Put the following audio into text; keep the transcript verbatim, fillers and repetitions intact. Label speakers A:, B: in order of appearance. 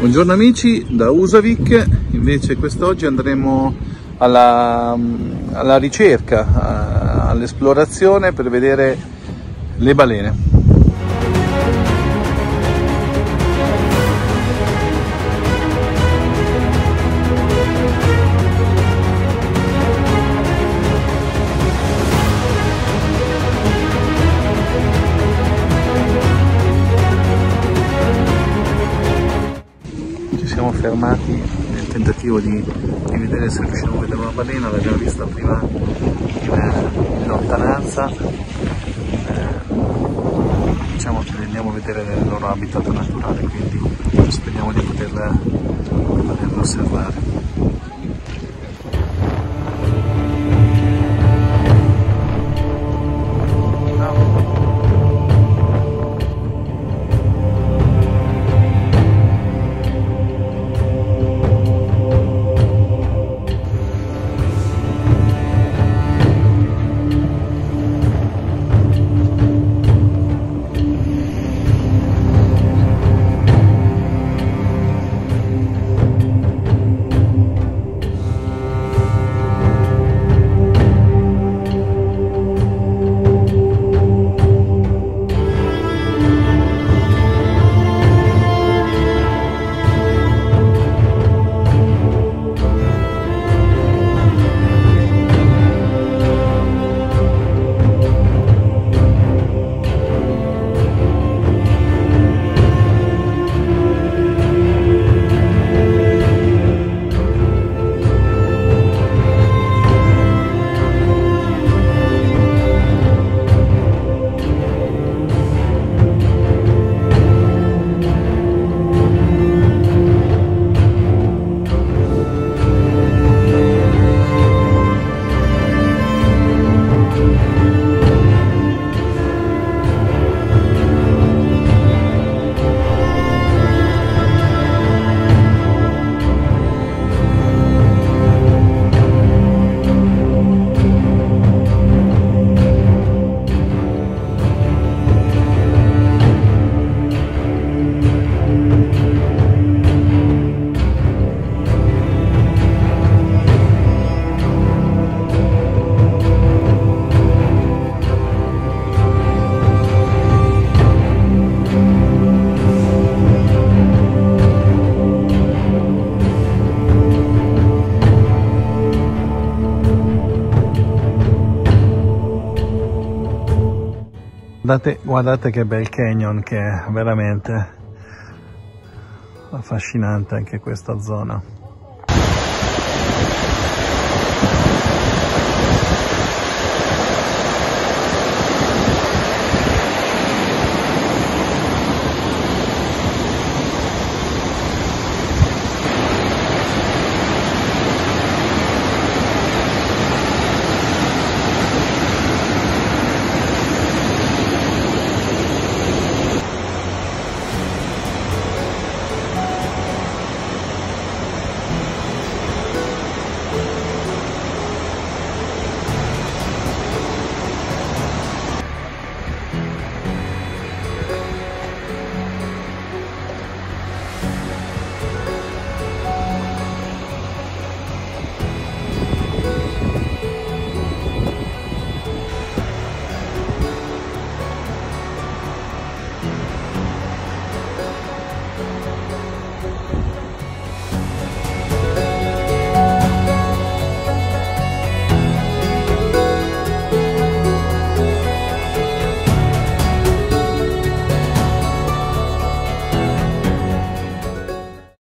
A: Buongiorno amici da Husavik, invece quest'oggi andremo alla, alla ricerca, all'esplorazione per vedere le balene. Siamo fermati nel tentativo di, di vedere se riusciamo a vedere una balena. L'abbiamo vista prima in, in lontananza, eh, diciamo che le andiamo a vedere nel loro habitat naturale, quindi speriamo di poterle, poterle osservare. Guardate, guardate che bel canyon che è, veramente affascinante anche questa zona.